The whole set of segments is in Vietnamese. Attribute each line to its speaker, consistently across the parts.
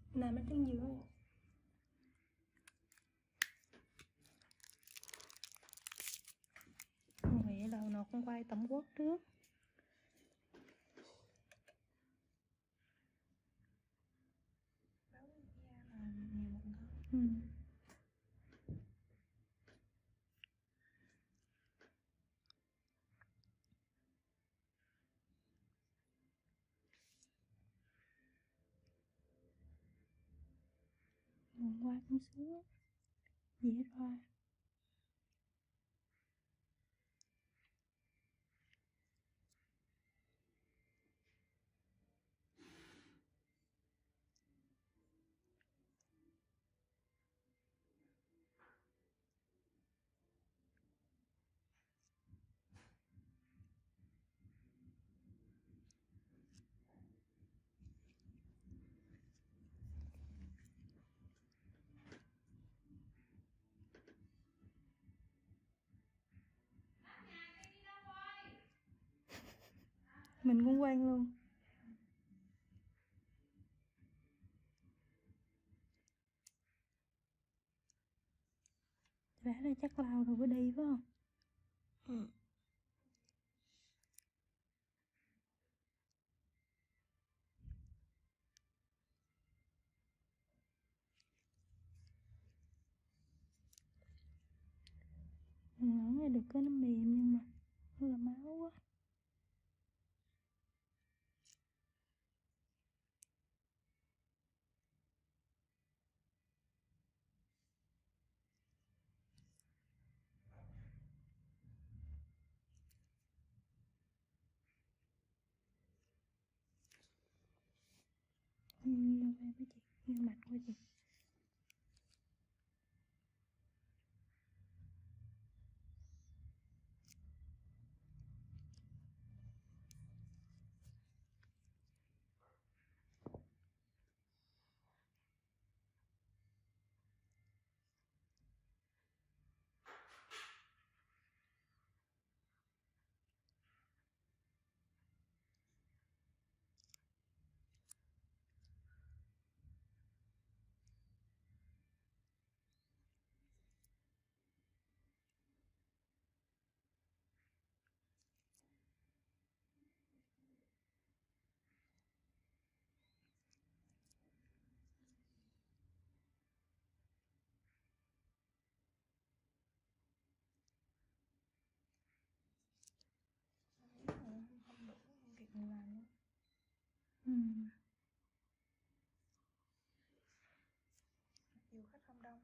Speaker 1: nằm ở trên giường. Nghĩ là nó cũng quay tấm quốc trước.
Speaker 2: Báo da là nhiều mụn thôi.
Speaker 1: Mụn qua cũng sướng, dễ rồi. Mình cũng quen luôn. Rẽ đây chắc lao rồi mới đi phải không? Ngỡ nghe được cái nó mềm nhưng mà nó là máu quá. Vô em với chị, vô mặt của chị.
Speaker 2: Không đủ việc mình làm nữa. Dù khách không đông.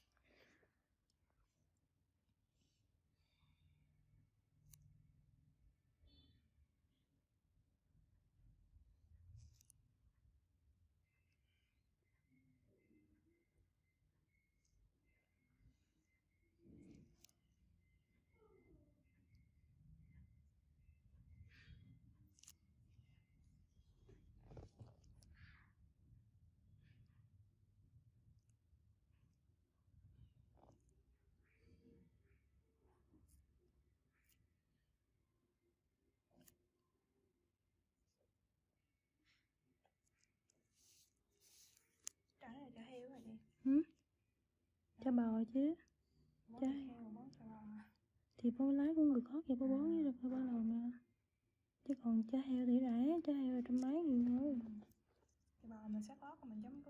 Speaker 2: Chả này chả heo hả chị?
Speaker 1: Cho bò chứ.
Speaker 2: Bón
Speaker 1: Chả
Speaker 2: heo mà bón cho bò à?
Speaker 1: thì bố lái của người khó vậy bố bón với được phải bao lâu nữa. Chứ còn chả heo thì rẻ, chả heo 100 mấy nghìn thôi.
Speaker 2: Thì bò mình sẽ có, còn mình chấm với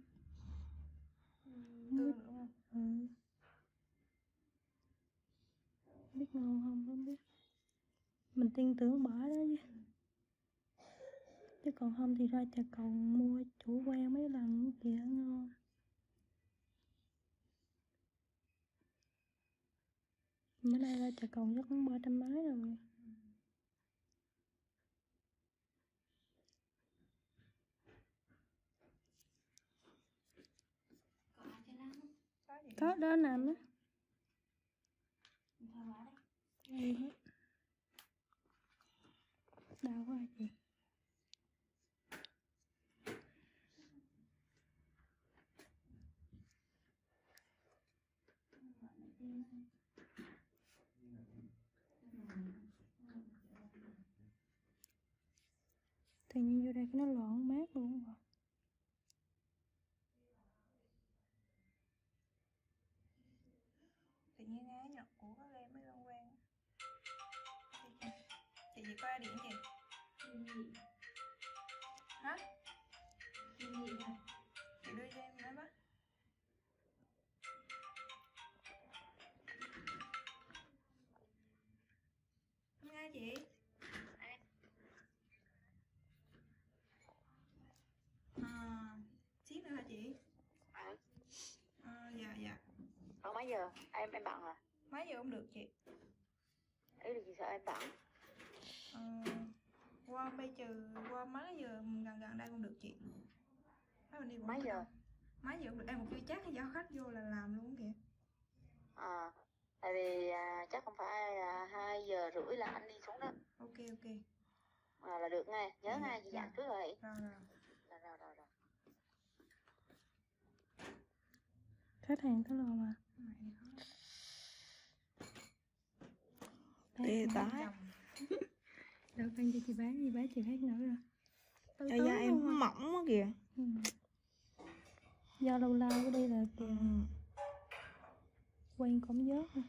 Speaker 2: tương được đúng không?
Speaker 1: Biết ngon không biết. Mình tin tưởng bỏ đó chứ. Chứ còn không thì ra chợ cầu mua chủ quen mấy lần kìa ngon. Bữa nay ra chợ cầu chắc cũng 300 mấy rồi. Có đó nằm đó. Đây hết. Đau quá chị. Tự nhiên vô đây cái nó loạn mát luôn rồi.
Speaker 2: qua điện chị. Hả? Chị đưa cho em nữa bác. Nghe chị. Xíu nữa hả chị? Dạ dạ.
Speaker 3: Mấy giờ? Em bận à?
Speaker 2: Mấy giờ không được chị?
Speaker 3: Ý là chị sợ em bận.
Speaker 2: Qua mấy giờ gần đây không được chị.
Speaker 3: Mấy giờ?
Speaker 2: Mấy giờ không được, em cũng chưa chắc, do khách vô là làm luôn kìa.
Speaker 3: Tại vì chắc không phải 2 giờ rưỡi là anh đi xuống đó.
Speaker 2: Ok.
Speaker 3: Là được nghe, nhớ
Speaker 2: Dạ,
Speaker 3: nghe chị dặn trước rồi.
Speaker 2: Rồi.
Speaker 1: Khách hàng tới rồi mà.
Speaker 4: Tê tái.
Speaker 1: Đâu phân cho chị bán gì, bán chị khác nữa rồi.
Speaker 4: Da em mỏng quá kìa.
Speaker 1: Do lâu lâu ở đây là kìa. Quen cũng dớt thôi.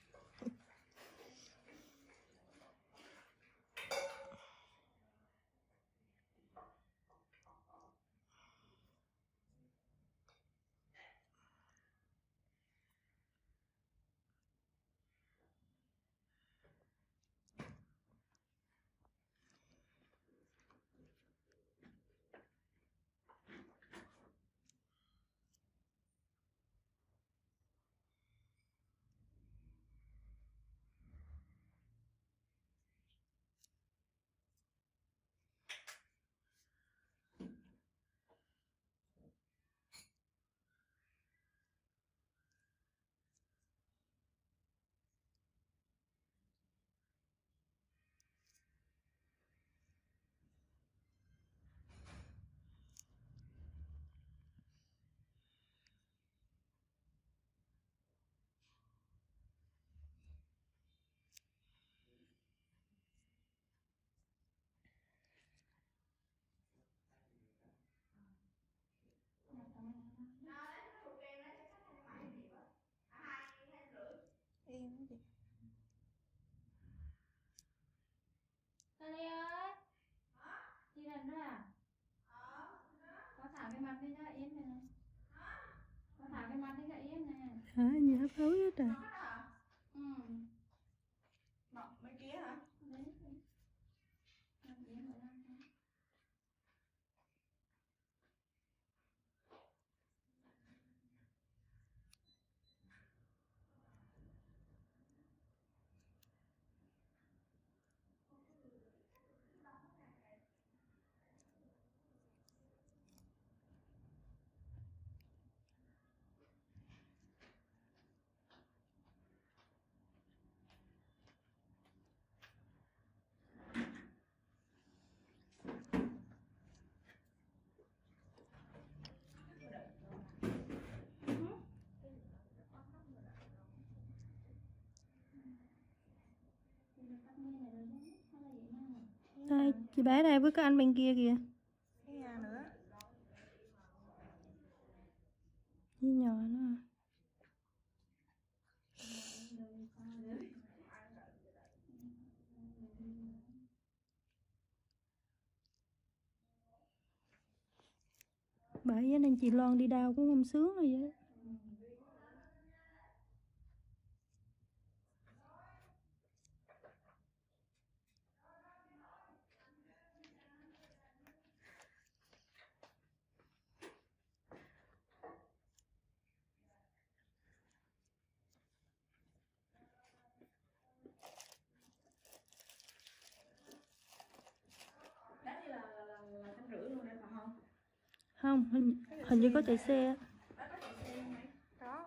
Speaker 2: Yên chị.
Speaker 1: Sally ơi. Đi lần nữa à? Có thả cái mặt đi cho Yến này. Có thả cái mặt đi cho Yến này. Hả? Gì hấp hối hết trời.
Speaker 2: Mấy kia hả?
Speaker 1: Đấy. Đây, chị bé đây với cái anh bên kia kìa.
Speaker 2: Cái nhà nữa.
Speaker 1: Với nhỏ nữa. Bởi vậy nên chị Loan đi đâu cũng không sướng rồi vậy đó.
Speaker 2: Đấy là 150 luôn đấy phải không?
Speaker 1: Không, hình như có chạy xe.
Speaker 2: Đó.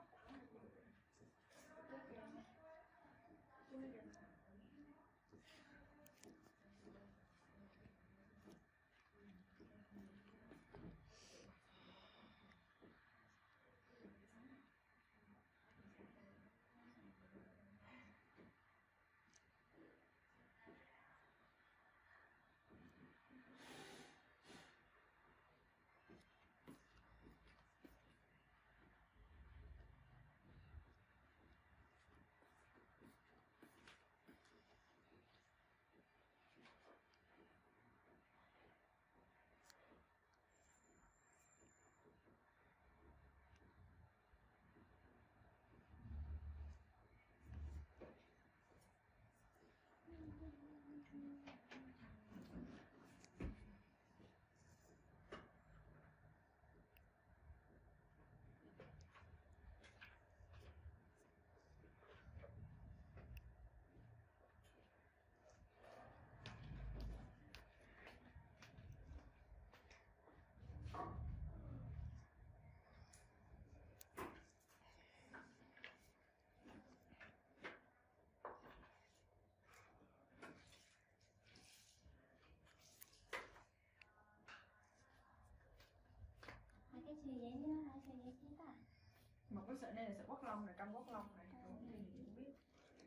Speaker 1: Hai cái sợi giấy nữa, hai sợi giấy chết à?
Speaker 2: Một cái sợi này là sợi quắc lông này, căm quắc lông này, không thì không biết.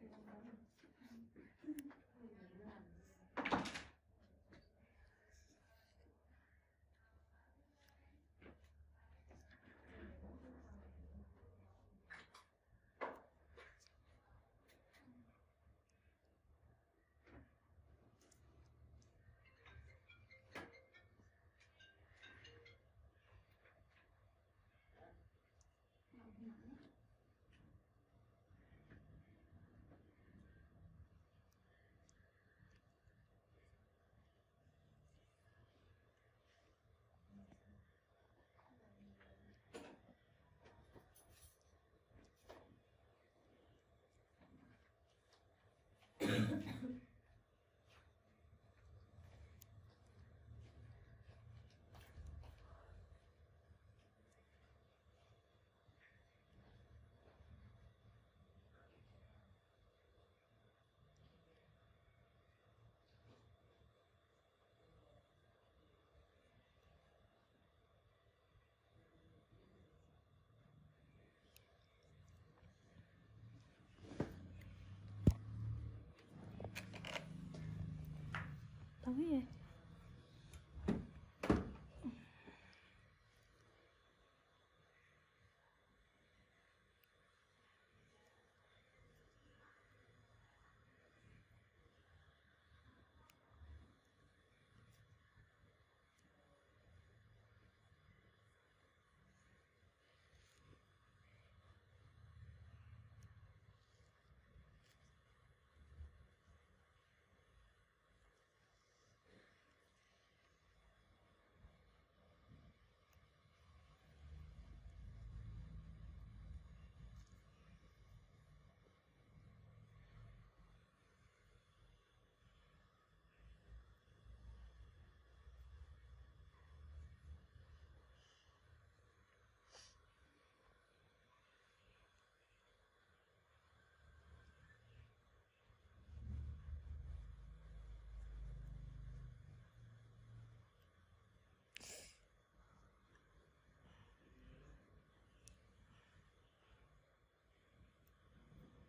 Speaker 4: Tối vậy.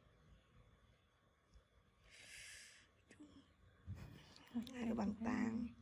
Speaker 4: Ai bằng tàn.